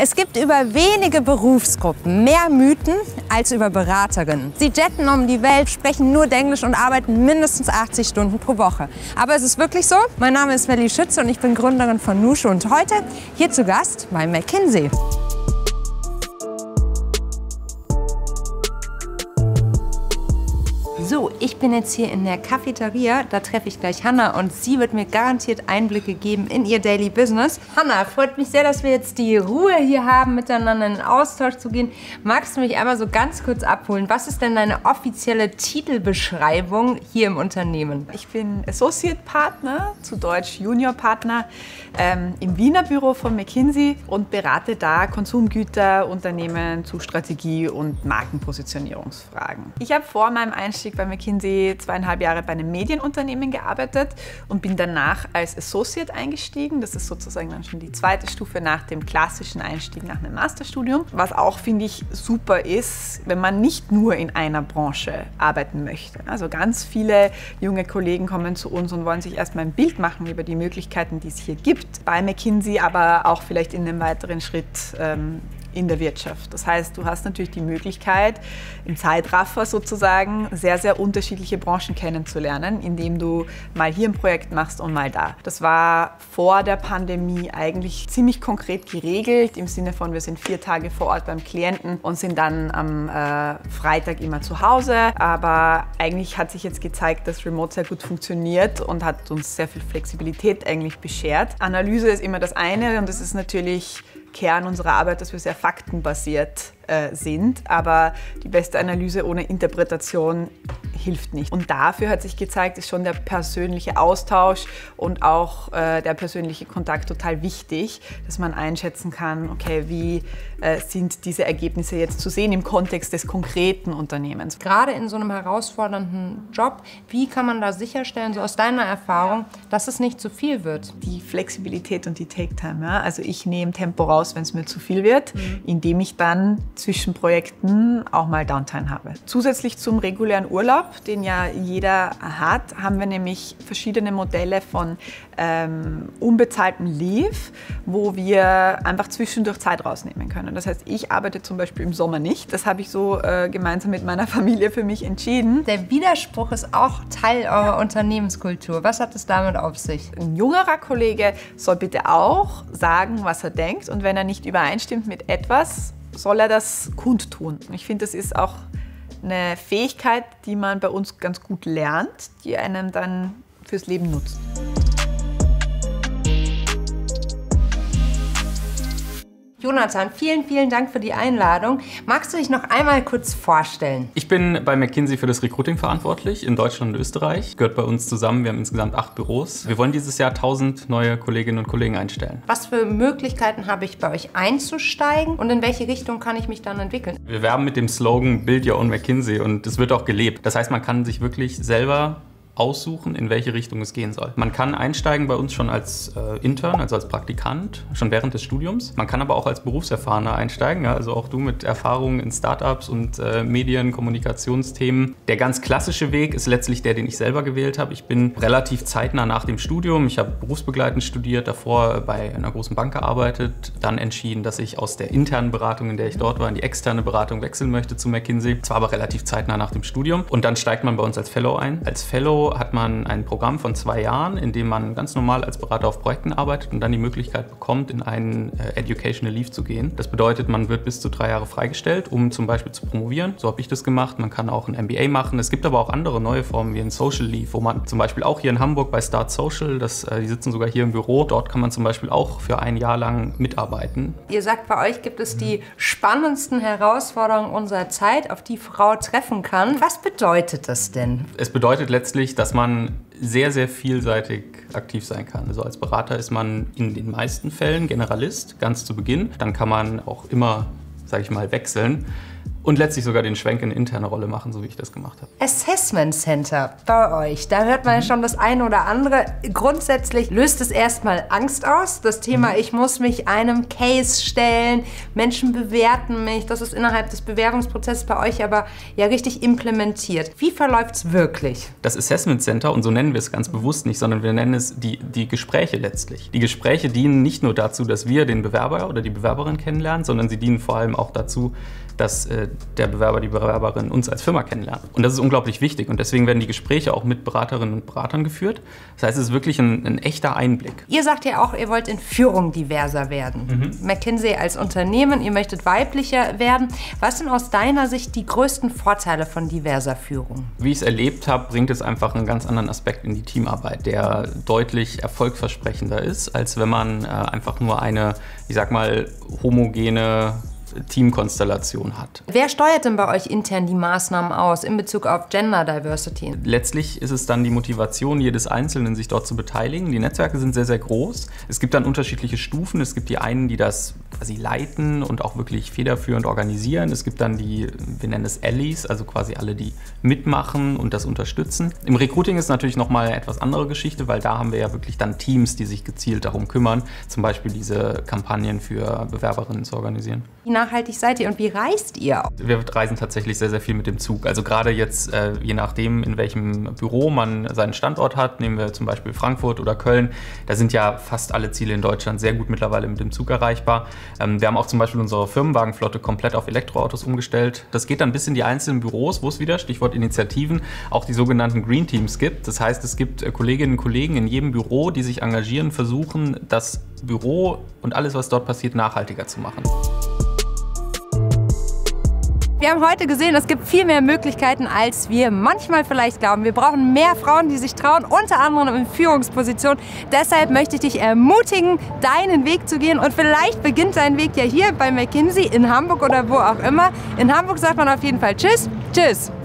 Es gibt über wenige Berufsgruppen mehr Mythen als über Beraterinnen. Sie jetten um die Welt, sprechen nur Englisch und arbeiten mindestens 80 Stunden pro Woche. Aber es ist wirklich so. Mein Name ist Melli Schütze und ich bin Gründerin von Nushu und heute hier zu Gast bei McKinsey. So, ich bin jetzt hier in der Cafeteria, da treffe ich gleich Hanna und sie wird mir garantiert Einblicke geben in ihr Daily Business. Hanna, freut mich sehr, dass wir jetzt die Ruhe hier haben, miteinander in den Austausch zu gehen. Magst du mich einmal so ganz kurz abholen? Was ist denn deine offizielle Titelbeschreibung hier im Unternehmen? Ich bin Associate Partner, zu Deutsch Junior Partner, im Wiener Büro von McKinsey und berate da Konsumgüterunternehmen zu Strategie- und Markenpositionierungsfragen. Ich habe vor meinem Einstieg bei McKinsey 2,5 Jahre bei einem Medienunternehmen gearbeitet und bin danach als Associate eingestiegen. Das ist sozusagen dann schon die zweite Stufe nach dem klassischen Einstieg nach einem Masterstudium. Was auch, finde ich, super ist, wenn man nicht nur in einer Branche arbeiten möchte. Also ganz viele junge Kollegen kommen zu uns und wollen sich erstmal ein Bild machen über die Möglichkeiten, die es hier gibt bei McKinsey, aber auch vielleicht in einem weiteren Schritt in der Wirtschaft. Das heißt, du hast natürlich die Möglichkeit, im Zeitraffer sozusagen sehr, sehr unterschiedliche Branchen kennenzulernen, indem du mal hier ein Projekt machst und mal da. Das war vor der Pandemie eigentlich ziemlich konkret geregelt, im Sinne von, wir sind 4 Tage vor Ort beim Klienten und sind dann am Freitag immer zu Hause. Aber eigentlich hat sich jetzt gezeigt, dass Remote sehr gut funktioniert und hat uns sehr viel Flexibilität eigentlich beschert. Analyse ist immer das eine und das ist natürlich Kern unserer Arbeit, dass wir sehr faktenbasiert sind, aber die beste Analyse ohne Interpretation hilft nicht. Und dafür hat sich gezeigt, ist schon der persönliche Austausch und auch der persönliche Kontakt total wichtig, dass man einschätzen kann, okay, wie sind diese Ergebnisse jetzt zu sehen im Kontext des konkreten Unternehmens. Gerade in so einem herausfordernden Job, wie kann man da sicherstellen, so aus deiner Erfahrung, dass es nicht zu viel wird? Die Flexibilität und die Take-Time. Ja? Also ich nehme Tempo raus, wenn es mir zu viel wird, indem ich dann zwischen Projekten auch mal Downtime habe. Zusätzlich zum regulären Urlaub, den ja jeder hat, haben wir nämlich verschiedene Modelle von unbezahltem Leave, wo wir einfach zwischendurch Zeit rausnehmen können. Das heißt, ich arbeite zum Beispiel im Sommer nicht. Das habe ich so gemeinsam mit meiner Familie für mich entschieden. Der Widerspruch ist auch Teil eurer Unternehmenskultur. Was hat es damit auf sich? Ein jüngerer Kollege soll bitte auch sagen, was er denkt. Und wenn er nicht übereinstimmt mit etwas, soll er das kundtun. Ich finde, das ist auch eine Fähigkeit, die man bei uns ganz gut lernt, die einem dann fürs Leben nutzt. Jonathan, vielen, vielen Dank für die Einladung. Magst du dich noch einmal kurz vorstellen? Ich bin bei McKinsey für das Recruiting verantwortlich in Deutschland und Österreich. Gehört bei uns zusammen. Wir haben insgesamt 8 Büros. Wir wollen dieses Jahr 1000 neue Kolleginnen und Kollegen einstellen. Was für Möglichkeiten habe ich, bei euch einzusteigen und in welche Richtung kann ich mich dann entwickeln? Wir werben mit dem Slogan Build Your Own McKinsey und es wird auch gelebt. Das heißt, man kann sich wirklich selber aussuchen, in welche Richtung es gehen soll. Man kann einsteigen bei uns schon als Intern, also als Praktikant, schon während des Studiums. Man kann aber auch als Berufserfahrener einsteigen, ja, also auch du mit Erfahrungen in Startups und Medien-, Kommunikationsthemen. Der ganz klassische Weg ist letztlich der, den ich selber gewählt habe. Ich bin relativ zeitnah nach dem Studium, ich habe berufsbegleitend studiert, davor bei einer großen Bank gearbeitet, dann entschieden, dass ich aus der internen Beratung, in der ich dort war, in die externe Beratung wechseln möchte zu McKinsey. Das war aber relativ zeitnah nach dem Studium und dann steigt man bei uns als Fellow ein. Als Fellow hat man ein Programm von 2 Jahren, in dem man ganz normal als Berater auf Projekten arbeitet und dann die Möglichkeit bekommt, in einen Educational Leave zu gehen. Das bedeutet, man wird bis zu 3 Jahre freigestellt, um zum Beispiel zu promovieren. So habe ich das gemacht. Man kann auch ein MBA machen. Es gibt aber auch andere neue Formen wie ein Social Leave, wo man zum Beispiel auch hier in Hamburg bei Start Social, die sitzen sogar hier im Büro, dort kann man zum Beispiel auch für 1 Jahr lang mitarbeiten. Ihr sagt, bei euch gibt es die spannendsten Herausforderungen unserer Zeit, auf die Frau treffen kann. Was bedeutet das denn? Es bedeutet letztlich, dass man sehr, sehr vielseitig aktiv sein kann. Also als Berater ist man in den meisten Fällen Generalist, ganz zu Beginn. Dann kann man auch immer, sage ich mal, wechseln. und letztlich sogar den Schwenk in eine interne Rolle machen, so wie ich das gemacht habe. Assessment Center bei euch, da hört man ja schon das eine oder andere. Grundsätzlich löst es erstmal Angst aus. Das Thema, ich muss mich einem Case stellen, Menschen bewerten mich. Das ist innerhalb des Bewerbungsprozesses bei euch aber ja richtig implementiert. Wie verläuft es wirklich? Das Assessment Center, und so nennen wir es ganz bewusst nicht, sondern wir nennen es die Gespräche letztlich. Die Gespräche dienen nicht nur dazu, dass wir den Bewerber oder die Bewerberin kennenlernen, sondern sie dienen vor allem auch dazu, dass der Bewerber, die Bewerberin uns als Firma kennenlernt. Und das ist unglaublich wichtig und deswegen werden die Gespräche auch mit Beraterinnen und Beratern geführt. Das heißt, es ist wirklich ein echter Einblick. Ihr sagt ja auch, ihr wollt in Führung diverser werden. McKinsey als Unternehmen, ihr möchtet weiblicher werden. Was sind aus deiner Sicht die größten Vorteile von diverser Führung? Wie ich es erlebt habe, bringt es einfach einen ganz anderen Aspekt in die Teamarbeit, der deutlich erfolgsversprechender ist, als wenn man einfach nur eine, ich sag mal, homogene Teamkonstellation hat. Wer steuert denn bei euch intern die Maßnahmen aus in Bezug auf Gender Diversity? Letztlich ist es dann die Motivation jedes Einzelnen, sich dort zu beteiligen. Die Netzwerke sind sehr, sehr groß. Es gibt dann unterschiedliche Stufen. Es gibt die einen, die das quasi leiten und auch wirklich federführend organisieren. Es gibt dann die, wir nennen es Allies, also quasi alle, die mitmachen und das unterstützen. Im Recruiting ist natürlich nochmal eine etwas andere Geschichte, weil da haben wir ja wirklich dann Teams, die sich gezielt darum kümmern, zum Beispiel diese Kampagnen für Bewerberinnen zu organisieren. Wie nachhaltig seid ihr und wie reist ihr? Wir reisen tatsächlich sehr, sehr viel mit dem Zug. Also gerade jetzt, je nachdem, in welchem Büro man seinen Standort hat, nehmen wir zum Beispiel Frankfurt oder Köln, da sind ja fast alle Ziele in Deutschland sehr gut mittlerweile mit dem Zug erreichbar. Wir haben auch zum Beispiel unsere Firmenwagenflotte komplett auf Elektroautos umgestellt. Das geht dann bis in die einzelnen Büros, wo es wieder, Stichwort Initiativen, auch die sogenannten Green Teams gibt. Das heißt, es gibt Kolleginnen und Kollegen in jedem Büro, die sich engagieren, versuchen, das Büro und alles, was dort passiert, nachhaltiger zu machen. Wir haben heute gesehen, es gibt viel mehr Möglichkeiten, als wir manchmal vielleicht glauben. Wir brauchen mehr Frauen, die sich trauen, unter anderem in Führungspositionen. Deshalb möchte ich dich ermutigen, deinen Weg zu gehen. Und vielleicht beginnt dein Weg ja hier bei McKinsey in Hamburg oder wo auch immer. In Hamburg sagt man auf jeden Fall Tschüss. Tschüss.